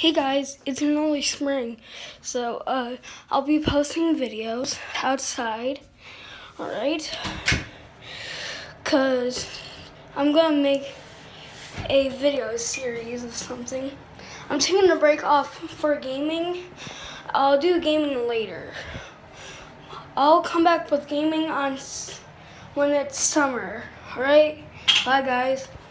Hey guys, it's nearly spring, so I'll be posting videos outside, alright? Cause I'm gonna make a video series or something. I'm taking a break off for gaming. I'll do gaming later. I'll come back with gaming on when it's summer, alright? Bye guys.